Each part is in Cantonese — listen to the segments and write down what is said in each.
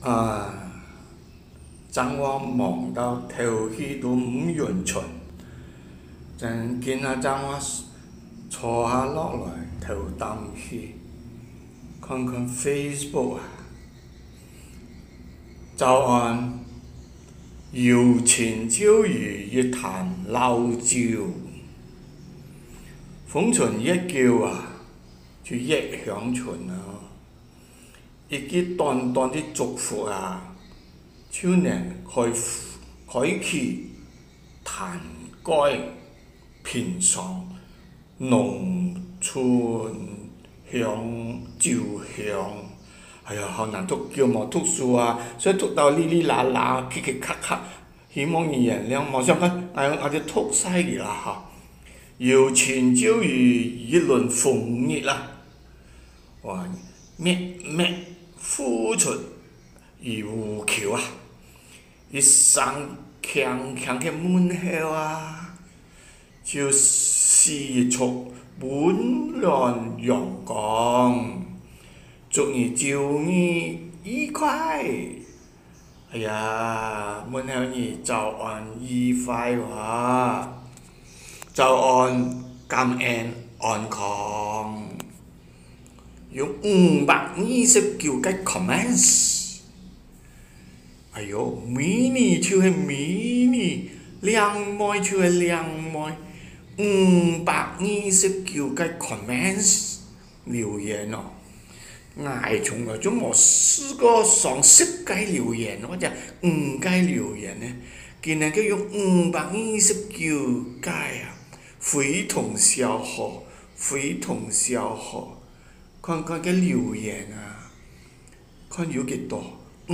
啊，当我忙到头绪都唔匀循，真见啊！当我坐下落来，头啖气，看看 Facebook 啊，早安，摇钱椒鱼一坛老酒，封存一叫啊，就一响存啊，一啲短短的祝福啊，就能开启坛盖平常农村乡酒香。哎呀，好难读，叫我读书啊，所以读到哩哩啦啦、棘棘卡卡，希望你原谅。冇想到，我就读晒去啦哈。有钱就遇一轮风雨啦，哇！咩付出而无求啊，一生强强嘅闷后啊，就四处温暖阳光。祝你周日愉快！哎呀，问候你早安愉快哇！早安感恩安康，用529个 comments。哎哟，美女就系美女，靓妹就系靓妹，529个 comments 留言哦。我从来都冇试过上10个留言或者5个留言呢，竟然佢用529个啊，非同小可，非同小可。看看个留言啊，看有几多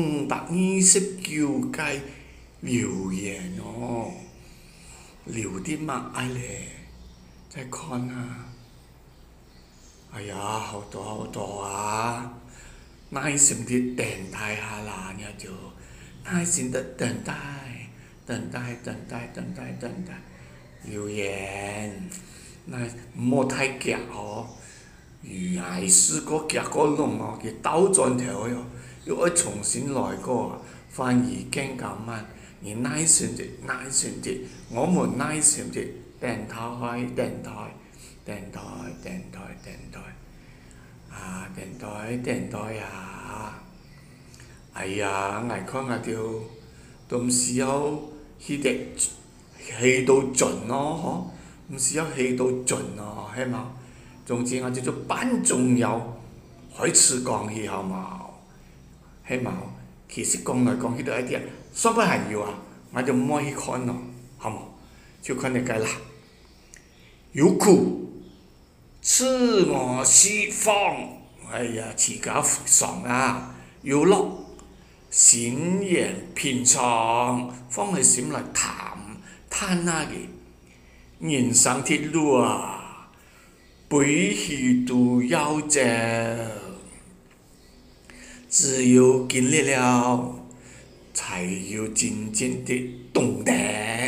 529个留言哦，留啲乜嘢咧？再看下。哎呀，好多好多啊！耐心的等待下啦，你就耐心的等待，等待，等待，等待，等待留言。那唔好太急哦，如係試過夾個窿哦，佢倒轉頭哟，又要重新來過，反而更加慢。你耐心的，耐心的，我們耐心的等待，等待。電台，電台，電台，啊，電台，電台啊！哎呀，眼看下都唔需要去到盡咯，嗬，唔需要去到盡咯，係嘛？總之我叫做半重要，開始講起好冇？係冇？其實講來講去都一啲，雙不係要啊，我就唔可以看咯，好冇？就看你計啦，有苦。自我釋放，哎呀，自家爽啊！有樂，心然平常，放喺心嚟嘆下嘅人生鐵路啊，必須都要走，只有經歷了，才有真正的懂得，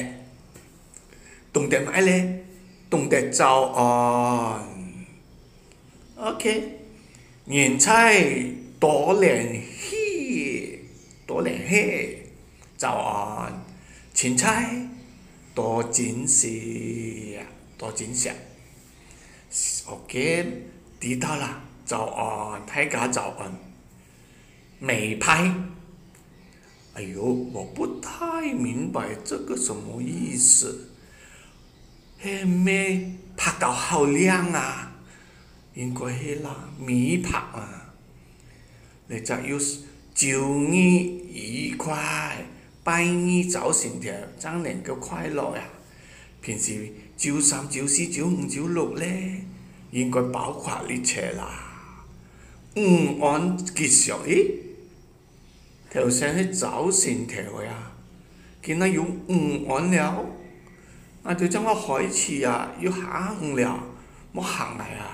懂得乜咧？懂得早安。OK， 年菜多聯系，多聯系，早安。青菜多珍惜，多珍惜。OK， 知道啦，早安，大家早安。美拍，哎呦，我不太明白這個什麼意思。係咩拍到好靚啊？應該係啦，美拍啊！你就要周日愉快，拜二早成條，真能夠快樂呀！平時周3、周4、周5、周6咧，應該包括呢切啦。按結束，咦？頭先係早成條呀，見到有按了，我就將我開始啊，要行了，冇行嚟啊！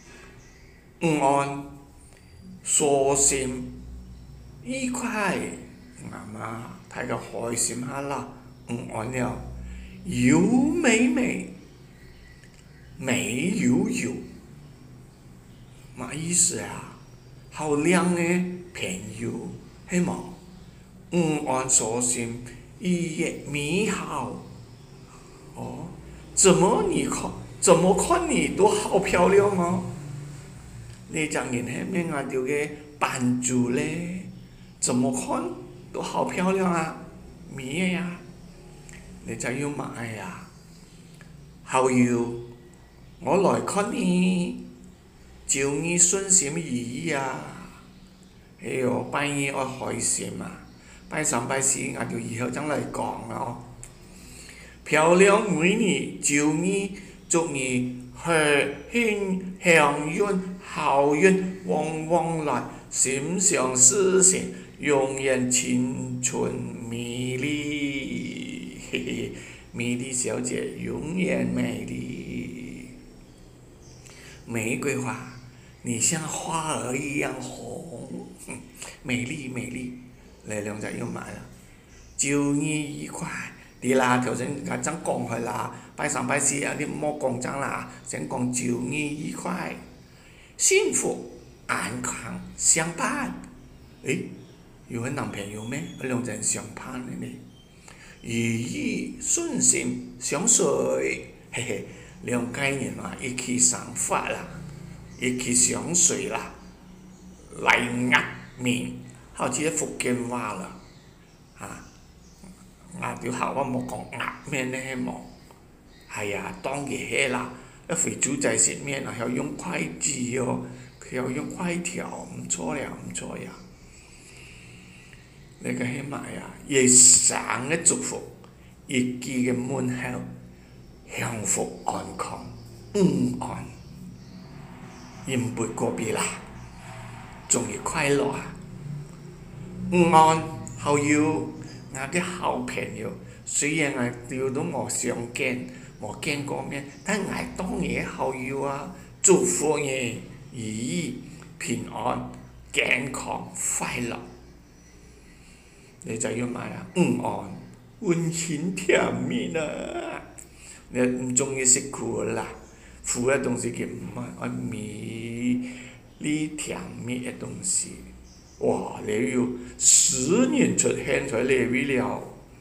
安，舒心，愉快，啱啊！大家開心下啦，安了，有美美，美有有，乜意思啊？好靚嘅朋友， 希望按所心一夜美好。哦，怎么看你都好漂亮哦！你讲人下面啊条嘅扮住咧，怎么看都好漂亮啊，美呀！你就要買呀，後要我來看你，照你順心意啊！哎呦，拜二我開心啊，拜三拜四我就以後將來講咯。漂亮美女，照你祝你和馨祥運、好運旺旺來，心想事成，永遠青春美麗。嘿嘿，美麗小姐永遠美麗。玫瑰花，你像花兒一樣紅，美麗美麗。你兩隻要買啦，照你愉快。啲啦，頭先真講佢啦，拜三拜四啊，你唔好講真啦，先講照你愉快，幸福安康相伴。誒，有佢男朋友咩？兩人相伴嘅呢？如意順心相隨，嘿嘿，兩家人啊一起生活啦，一起相隨啦，嚟壓面，好似福建話啦，嚇。壓條口我冇講壓面呢冇，係啊，當然係啦，一肥豬仔食麵啊，要用筷子哦，佢要用筷條，唔錯呀，唔錯呀。你個係乜呀？夜生嘅祝福，日記嘅門口，幸福安康，安，飲杯過別啦，終於快樂啊！安後要。我嘅好朋友，雖然我哋都冇相見，冇見過面，但我當然好友啊！祝福你如意平安、健康、快樂。你就要買啊，安，溫馨甜蜜啊！你唔中意食苦啦，苦嘅東西佢唔愛蜜呢甜蜜嘅東西。哇！你要10年出現在你為了，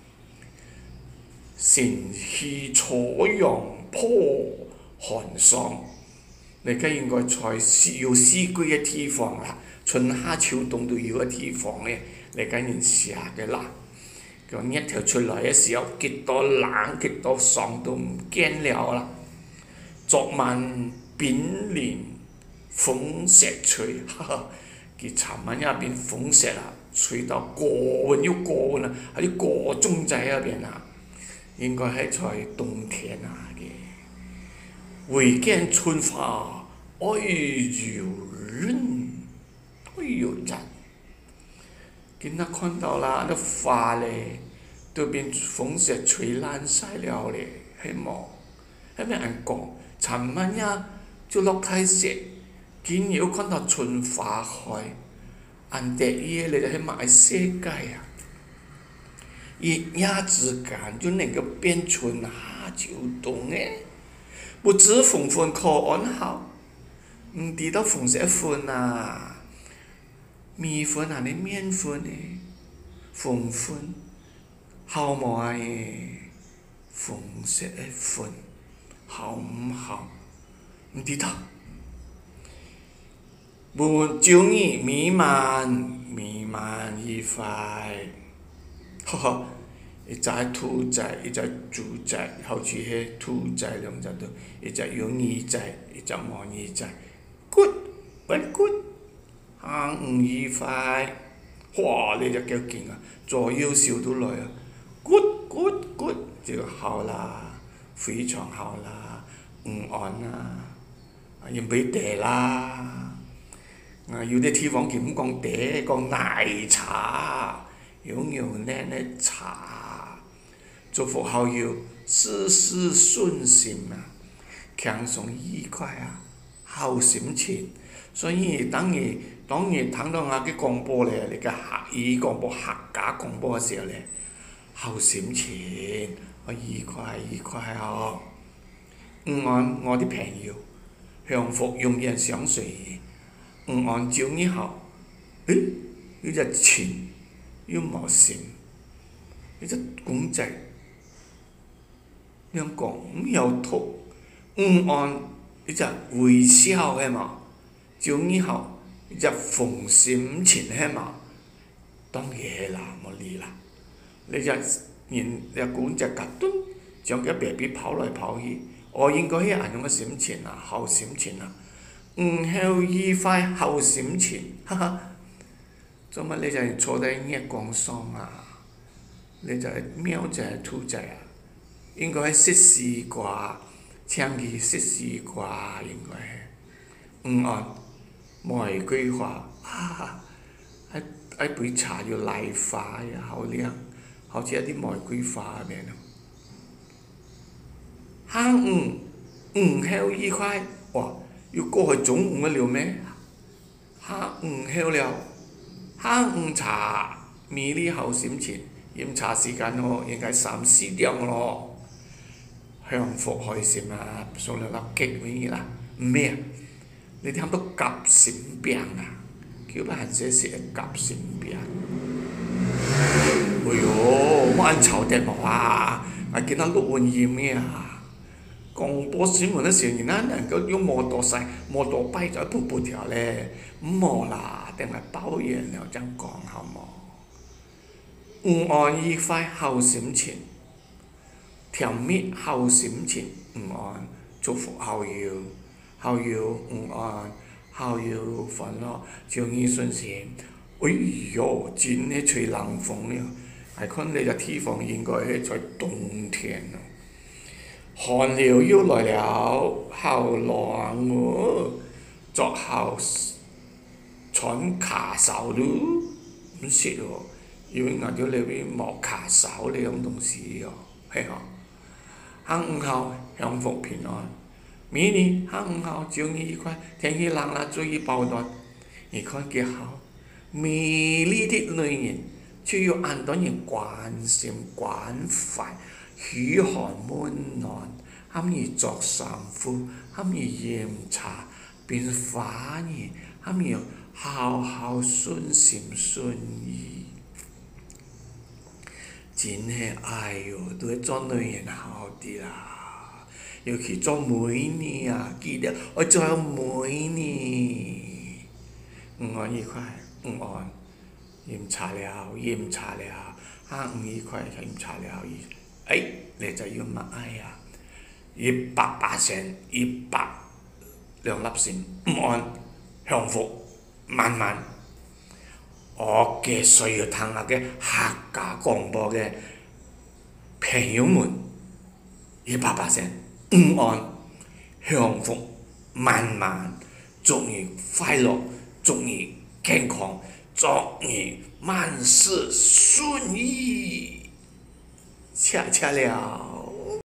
晨曦初陽破寒霜，你梗應該在要四季嘅地方啦，春夏秋冬都要嘅地方咧，你梗係寫嘅啦。個日頭出來嘅時候，幾多冷幾多霜都唔驚了啦。昨晚冰涼風雪吹，哈哈！佢尋晚一邊風雪啊，吹到過溫又過溫啦，喺啲過鐘仔入邊啊，應該係在冬天啊嘅。唯見春花愛如人，哎呦真！今日看到啦，啲花咧都變風雪吹爛晒了咧，係冇？係咪人講？尋晚呀就落太雪。今日看到春花開，按第一你就去買世界啊！一夜之間就能夠變春夏秋冬誒，不知逢分可安好，唔知道逢色分啊，米粉啊，你麵粉誒，逢分好冇誒，逢色分好唔好？唔知道。祝你美滿愉快，呵呵！一隻兔仔，一隻豬仔，好似係兔仔兩隻都，一隻有耳仔，一隻冇耳仔。Good， very good， 愉快。哇！你隻腳勁啊，左右手都來啊 ！Good，這個好啦，非常好啦，安啦，要俾地啦。有啲地方佢唔講嗲，講奶茶，有牛奶奶茶。祝福好友事事順心啊，輕鬆愉快啊，好心情。所以當你聽到我嘅廣播咧，你嘅客語廣播、客家廣播嘅時候咧，好心情，愉快哦。我啲朋友，幸福永遠相隨。安照你好，誒，有隻錢又无心，你只公仔，你讲唔晓读，唔按你只微笑的嘛，就以后你只奉心情的嘛，当然啦，无理啦，你只人只公仔夹顿，将个 baby 跑来跑去，我应该迄样嘅心情啊，好心情啊，唔好愉快好心情，哈哈。做乜你就坐在月光上啊？你就喵仔兔仔啊？應該係識絲瓜，唱佢識絲瓜應該係。按玫瑰花啊！一杯茶要麗花呀，好靚，好似一啲玫瑰花咁樣。下午後愉快，哇！要過去中午嘅了咩？下午後了。下午茶，美麗好心情，飲茶時間咯，應該3、4點咯。享福開心啊，送兩粒激咩啦？唔咩啊？你聽到夾心餅啊？叫乜閒些食夾心餅？哎呦，我按炒碟啊！我見到錄音音咩啊？廣播新聞嘅時候，人能夠用摩托跛咗一步條咧，唔好啦。定係抱怨了，這樣講好冇？午安愉快好心情，甜蜜好心情，午安祝福好友午安，好友歡樂，祝你順心。哎呦，真係吹冷風了，係看你個地方應該係在冬天咯。寒流又來了，好冷喎，作好穿卡手咯，唔識喎，因為我哋裏邊冇卡手呢種東西哦，係嗬。下午好，享福平安。明年下午好，祝你愉快，天氣冷啦，注意保暖。你看幾好，美麗的女人，卻要很多人關心關懷，噓寒問暖，喊你作丈夫，喊你飲茶變花兒，喊你好好順心順意，真係哎呦，對做女人好啲啦，尤其做妹呢啊，記得我做妹呢，午安愉快，午安，飲茶了，下午愉快飲茶了，你就要乜呀？100%，100兩粒線，午安，享福。慢慢，我嘅需要聽下嘅客家廣播嘅朋友們，100%午安，享福，慢慢，祝你快樂，祝你健康，祝你萬事順意，謝謝了。